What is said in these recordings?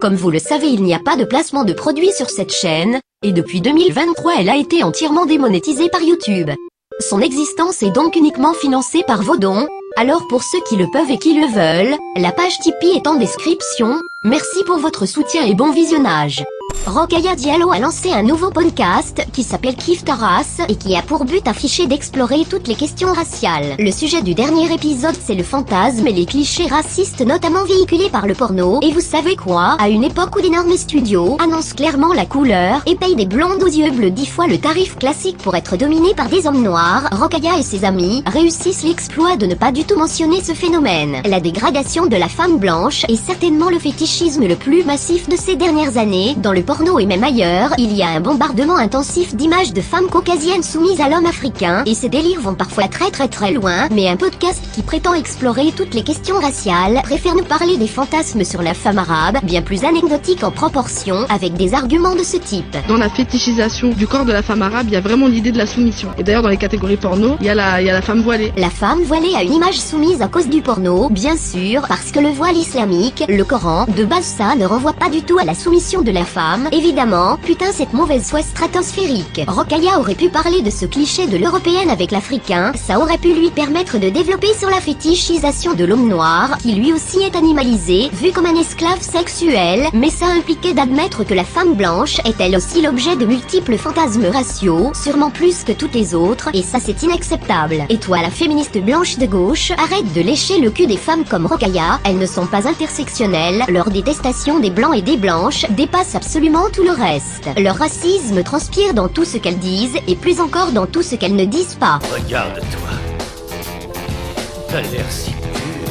Comme vous le savez, il n'y a pas de placement de produits sur cette chaîne, et depuis 2023 elle a été entièrement démonétisée par YouTube. Son existence est donc uniquement financée par vos dons, alors pour ceux qui le peuvent et qui le veulent, la page Tipeee est en description. Merci pour votre soutien et bon visionnage. Rokhaya Diallo a lancé un nouveau podcast qui s'appelle Kiffe ta race et qui a pour but affiché d'explorer toutes les questions raciales. Le sujet du dernier épisode, c'est le fantasme et les clichés racistes notamment véhiculés par le porno. Et vous savez quoi? À une époque où d'énormes studios annoncent clairement la couleur et payent des blondes aux yeux bleus 10 fois le tarif classique pour être dominés par des hommes noirs, Rokhaya et ses amis réussissent l'exploit de ne pas du tout mentionner ce phénomène. La dégradation de la femme blanche est certainement le fétichisme le plus massif de ces dernières années. Dans le porno et même ailleurs, il y a un bombardement intensif d'images de femmes caucasiennes soumises à l'homme africain, et ces délires vont parfois très loin, mais un podcast qui prétend explorer toutes les questions raciales préfère nous parler des fantasmes sur la femme arabe, bien plus anecdotiques en proportion, avec des arguments de ce type. Dans la fétichisation du corps de la femme arabe, il y a vraiment l'idée de la soumission. Et d'ailleurs dans les catégories porno, il y a la femme voilée. La femme voilée a une image soumise à cause du porno, bien sûr, parce que le voile islamique, le Coran, de base ça ne renvoie pas du tout à la soumission de la femme, évidemment, putain cette mauvaise foi stratosphérique. Rokhaya aurait pu parler de ce cliché de l'européenne avec l'africain, ça aurait pu lui permettre de développer sur la fétichisation de l'homme noir, qui lui aussi est animalisé, vu comme un esclave sexuel, mais ça impliquait d'admettre que la femme blanche est elle aussi l'objet de multiples fantasmes raciaux, sûrement plus que toutes les autres, et ça c'est inacceptable. Et toi la féministe blanche de gauche, arrête de lécher le cul des femmes comme Rokhaya, elles ne sont pas intersectionnelles, leur détestation des blancs et des blanches dépasse absolument tout le reste. Leur racisme transpire dans tout ce qu'elles disent, et plus encore dans tout ce qu'elles ne disent pas. Regarde-toi. T'as l'air si pur.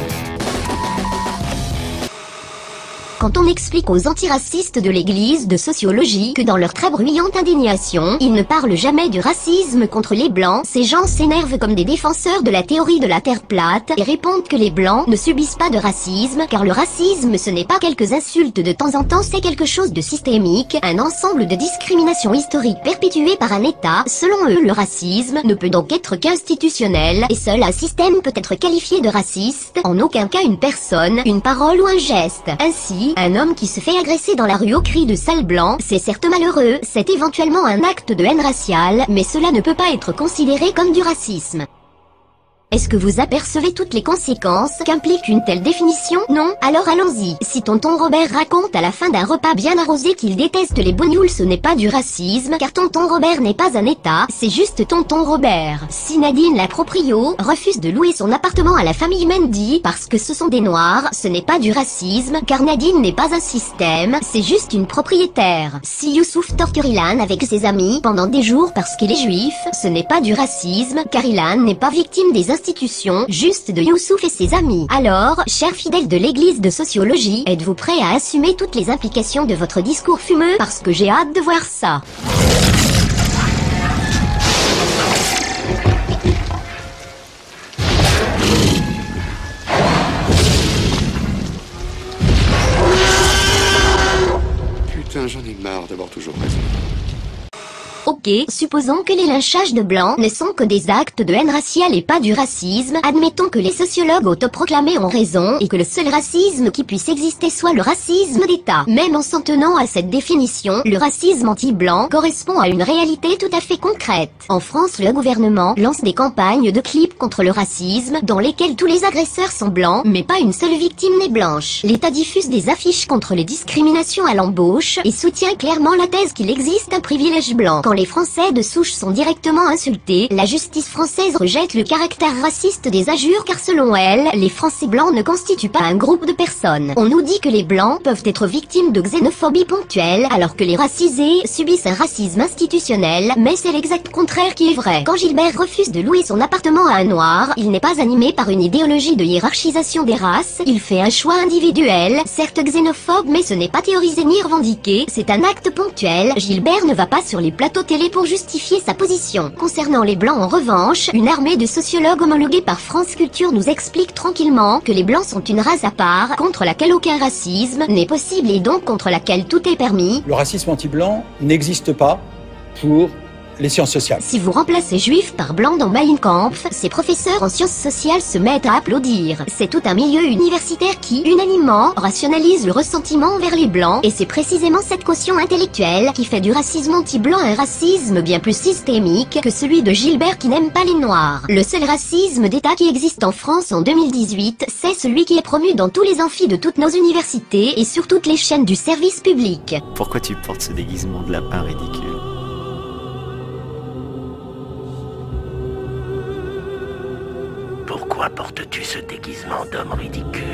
Quand on explique aux antiracistes de l'église de sociologie que dans leur très bruyante indignation, ils ne parlent jamais du racisme contre les blancs, ces gens s'énervent comme des défenseurs de la théorie de la terre plate et répondent que les blancs ne subissent pas de racisme, car le racisme ce n'est pas quelques insultes de temps en temps, c'est quelque chose de systémique, un ensemble de discriminations historiques perpétuées par un État. Selon eux, le racisme ne peut donc être qu'institutionnel, et seul un système peut être qualifié de raciste, en aucun cas une personne, une parole ou un geste. Ainsi, un homme qui se fait agresser dans la rue au cri de sale blanc, c'est certes malheureux, c'est éventuellement un acte de haine raciale, mais cela ne peut pas être considéré comme du racisme. Est-ce que vous apercevez toutes les conséquences qu'implique une telle définition? Non? Alors allons-y. Si tonton Robert raconte à la fin d'un repas bien arrosé qu'il déteste les bougnoules, ce n'est pas du racisme, car tonton Robert n'est pas un État, c'est juste tonton Robert. Si Nadine la proprio refuse de louer son appartement à la famille Mendy parce que ce sont des noirs, ce n'est pas du racisme, car Nadine n'est pas un système, c'est juste une propriétaire. Si Youssouf torture Ilan avec ses amis pendant des jours parce qu'il est juif, ce n'est pas du racisme, car Ilan n'est pas victime des institutions, juste de Youssouf et ses amis. Alors, chers fidèles de l'église de sociologie, êtes-vous prêts à assumer toutes les implications de votre discours fumeux? Parce que j'ai hâte de voir ça. Putain, j'en ai marre d'avoir toujours raison. Ok, supposons que les lynchages de blancs ne sont que des actes de haine raciale et pas du racisme, admettons que les sociologues autoproclamés ont raison et que le seul racisme qui puisse exister soit le racisme d'État. Même en s'en tenant à cette définition, le racisme anti-blanc correspond à une réalité tout à fait concrète. En France, le gouvernement lance des campagnes de clips contre le racisme dans lesquelles tous les agresseurs sont blancs, mais pas une seule victime n'est blanche. L'État diffuse des affiches contre les discriminations à l'embauche et soutient clairement la thèse qu'il existe un privilège blanc. Quand les Français de souche sont directement insultés, la justice française rejette le caractère raciste des injures car selon elle, les Français blancs ne constituent pas un groupe de personnes. On nous dit que les blancs peuvent être victimes de xénophobie ponctuelle alors que les racisés subissent un racisme institutionnel, mais c'est l'exact contraire qui est vrai. Quand Gilbert refuse de louer son appartement à un noir, il n'est pas animé par une idéologie de hiérarchisation des races, il fait un choix individuel, certes xénophobe mais ce n'est pas théorisé ni revendiqué, c'est un acte ponctuel. Gilbert ne va pas sur les plateaux télé pour justifier sa position. Concernant les blancs en revanche, une armée de sociologues homologués par France Culture nous explique tranquillement que les blancs sont une race à part, contre laquelle aucun racisme n'est possible et donc contre laquelle tout est permis. Le racisme anti-blanc n'existe pas pour les sciences sociales. Si vous remplacez juif par blanc dans Mein Kampf, ces professeurs en sciences sociales se mettent à applaudir. C'est tout un milieu universitaire qui, unanimement, rationalise le ressentiment envers les blancs, et c'est précisément cette caution intellectuelle qui fait du racisme anti-blanc un racisme bien plus systémique que celui de Gilbert qui n'aime pas les noirs. Le seul racisme d'État qui existe en France en 2018, c'est celui qui est promu dans tous les amphis de toutes nos universités et sur toutes les chaînes du service public. Pourquoi tu portes ce déguisement de lapin ridicule ? Pourquoi portes-tu ce déguisement d'homme ridicule?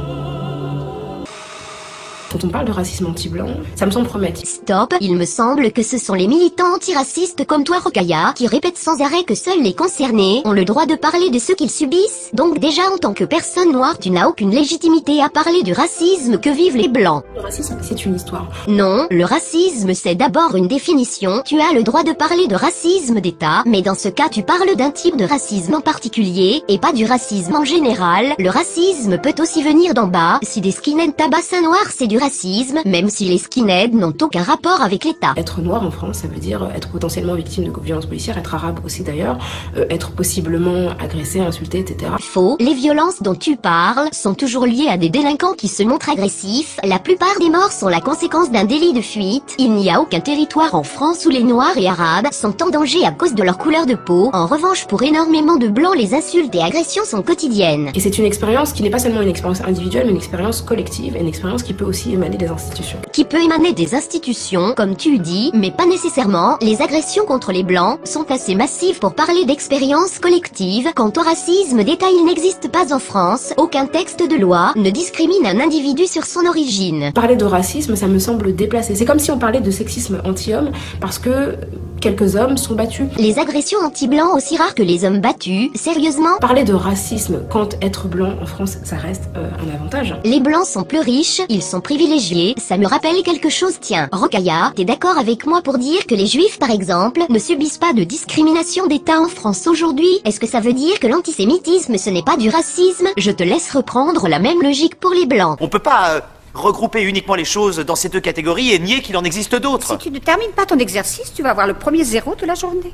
Quand on parle de racisme anti-blanc, ça me semble promettre. Stop, il me semble que ce sont les militants antiracistes comme toi Rokhaya qui répètent sans arrêt que seuls les concernés ont le droit de parler de ce qu'ils subissent. Donc déjà en tant que personne noire, tu n'as aucune légitimité à parler du racisme que vivent les blancs. Le racisme, c'est une histoire. Non, le racisme c'est d'abord une définition. Tu as le droit de parler de racisme d'État, mais dans ce cas tu parles d'un type de racisme en particulier, et pas du racisme en général. Le racisme peut aussi venir d'en bas. Si des skinheads tabassent un noir, c'est du racisme, même si les skinheads n'ont aucun rapport avec l'État. Être noir en France, ça veut dire être potentiellement victime de violences policières, être arabe aussi d'ailleurs, être possiblement agressé, insulté, etc. Faux, les violences dont tu parles sont toujours liées à des délinquants qui se montrent agressifs. La plupart des morts sont la conséquence d'un délit de fuite. Il n'y a aucun territoire en France où les noirs et arabes sont en danger à cause de leur couleur de peau. En revanche, pour énormément de blancs, les insultes et agressions sont quotidiennes. Et c'est une expérience qui n'est pas seulement une expérience individuelle, mais une expérience collective, et une expérience qui peut aussi émaner des institutions. Qui peut émaner des institutions, comme tu dis, mais pas nécessairement. Les agressions contre les blancs sont assez massives pour parler d'expérience collective. Quant au racisme d'État, il n'existe pas en France. Aucun texte de loi ne discrimine un individu sur son origine. Parler de racisme, ça me semble déplacé. C'est comme si on parlait de sexisme anti-homme parce que quelques hommes sont battus. Les agressions anti-blancs aussi rares que les hommes battus, sérieusement? Parler de racisme quand être blanc en France, ça reste un avantage. Les blancs sont plus riches, ils sont privilégiés, ça me rappelle quelque chose. Tiens, Rokhaya, t'es d'accord avec moi pour dire que les juifs par exemple ne subissent pas de discrimination d'État en France aujourd'hui? Est-ce que ça veut dire que l'antisémitisme ce n'est pas du racisme? Je te laisse reprendre la même logique pour les blancs. On peut pas regrouper uniquement les choses dans ces deux catégories et nier qu'il en existe d'autres. Si tu ne termines pas ton exercice, tu vas avoir le premier zéro de la journée.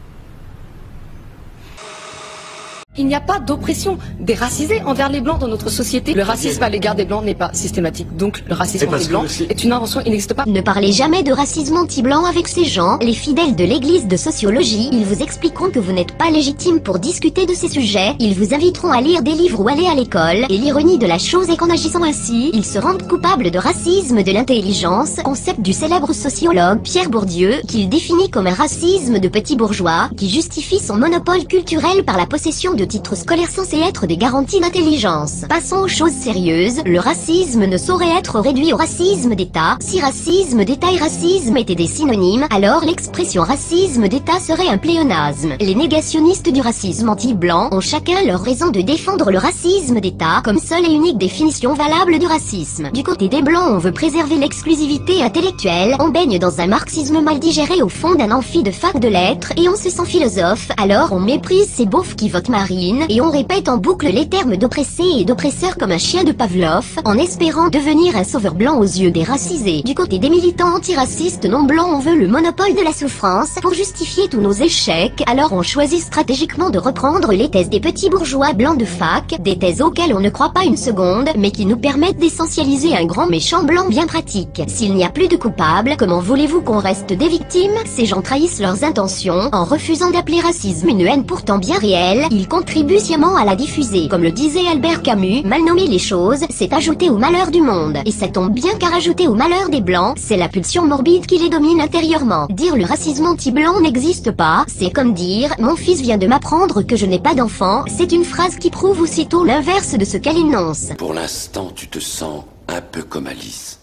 Il n'y a pas d'oppression déracisée envers les Blancs dans notre société. Le racisme à l'égard des Blancs n'est pas systématique. Donc le racisme anti-blanc est une invention, il n'existe pas. Ne parlez jamais de racisme anti-blanc avec ces gens, les fidèles de l'église de sociologie. Ils vous expliqueront que vous n'êtes pas légitime pour discuter de ces sujets. Ils vous inviteront à lire des livres ou aller à l'école. Et l'ironie de la chose est qu'en agissant ainsi, ils se rendent coupables de racisme de l'intelligence, concept du célèbre sociologue Pierre Bourdieu, qu'il définit comme un racisme de petits bourgeois, qui justifie son monopole culturel par la possession de titres scolaires censés être des garanties d'intelligence. Passons aux choses sérieuses. Le racisme ne saurait être réduit au racisme d'État. Si racisme d'État et racisme étaient des synonymes, alors l'expression racisme d'État serait un pléonasme. Les négationnistes du racisme anti-blanc ont chacun leur raison de défendre le racisme d'État comme seule et unique définition valable du racisme. Du côté des blancs, on veut préserver l'exclusivité intellectuelle, on baigne dans un marxisme mal digéré au fond d'un amphi de fac de lettres et on se sent philosophe, alors on méprise ces beaufs qui votent Marine et on répète en boucle les termes d'oppressé et d'oppresseur comme un chien de Pavlov, en espérant devenir un sauveur blanc aux yeux des racisés. Du côté des militants antiracistes non blancs, on veut le monopole de la souffrance pour justifier tous nos échecs, alors on choisit stratégiquement de reprendre les thèses des petits bourgeois blancs de fac, des thèses auxquelles on ne croit pas une seconde, mais qui nous permettent d'essentialiser un grand méchant blanc bien pratique. S'il n'y a plus de coupables, comment voulez-vous qu'on reste des victimes? Ces gens trahissent leurs intentions, en refusant d'appeler racisme une haine pourtant bien réelle, ils contribuent sciemment à la diffuser. Comme le disait Albert Camus, mal nommer les choses, c'est ajouter au malheur du monde. Et ça tombe bien car ajouter au malheur des blancs, c'est la pulsion morbide qui les domine intérieurement. Dire le racisme anti-blanc n'existe pas, c'est comme dire « mon fils vient de m'apprendre que je n'ai pas d'enfant », c'est une phrase qui prouve aussitôt l'inverse de ce qu'elle énonce. Pour l'instant, tu te sens un peu comme Alice,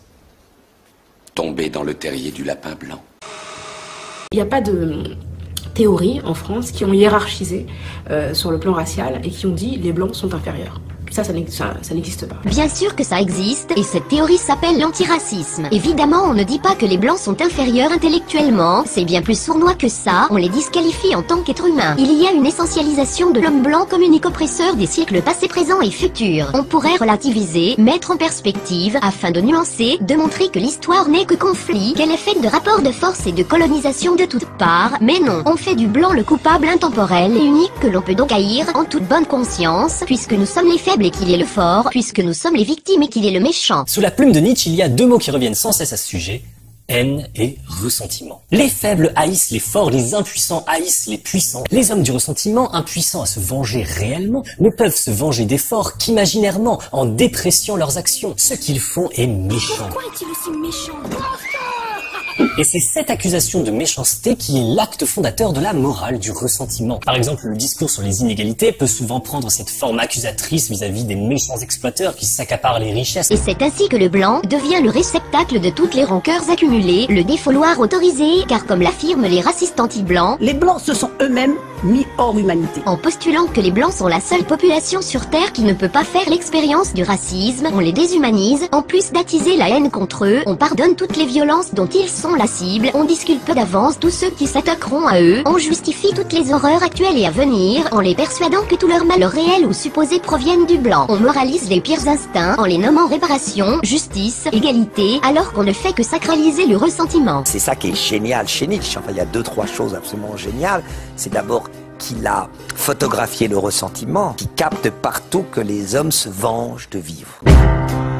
tombée dans le terrier du lapin blanc. Il n'y a pas de théories en France qui ont hiérarchisé sur le plan racial et qui ont dit les blancs sont inférieurs. Ça n'existe pas. Bien sûr que ça existe, et cette théorie s'appelle l'antiracisme. Évidemment, on ne dit pas que les blancs sont inférieurs intellectuellement, c'est bien plus sournois que ça, on les disqualifie en tant qu'êtres humains. Il y a une essentialisation de l'homme blanc comme unique oppresseur des siècles passés, présents et futurs. On pourrait relativiser, mettre en perspective, afin de nuancer, de montrer que l'histoire n'est que conflit, qu'elle est faite de rapports de force et de colonisation de toutes parts, mais non, on fait du blanc le coupable intemporel et unique que l'on peut donc haïr en toute bonne conscience, puisque nous sommes les faibles et qu'il est le fort, puisque nous sommes les victimes et qu'il est le méchant. Sous la plume de Nietzsche, il y a deux mots qui reviennent sans cesse à ce sujet: haine et ressentiment. Les faibles haïssent les forts, les impuissants haïssent les puissants. Les hommes du ressentiment, impuissants à se venger réellement, ne peuvent se venger des forts qu'imaginairement, en dépréciant leurs actions. Ce qu'ils font est méchant. Pourquoi est-il aussi méchant ? Et c'est cette accusation de méchanceté qui est l'acte fondateur de la morale du ressentiment. Par exemple, le discours sur les inégalités peut souvent prendre cette forme accusatrice vis-à-vis des méchants exploiteurs qui s'accaparent les richesses. Et c'est ainsi que le blanc devient le réceptacle de toutes les rancœurs accumulées, le défouloir autorisé, car comme l'affirment les racistes anti-blancs, les blancs se sont eux-mêmes mis hors humanité. En postulant que les blancs sont la seule population sur Terre qui ne peut pas faire l'expérience du racisme, on les déshumanise, en plus d'attiser la haine contre eux, on pardonne toutes les violences dont ils sont la cible, on disculpe d'avance tous ceux qui s'attaqueront à eux, on justifie toutes les horreurs actuelles et à venir, en les persuadant que tous leurs malheurs réels ou supposés proviennent du blanc. On moralise les pires instincts en les nommant réparation, justice, égalité, alors qu'on ne fait que sacraliser le ressentiment. C'est ça qui est génial chez Nietzsche. Enfin, il y a deux, trois choses absolument géniales. C'est d'abord qu'il a photographié le ressentiment, qui capte partout que les hommes se vengent de vivre.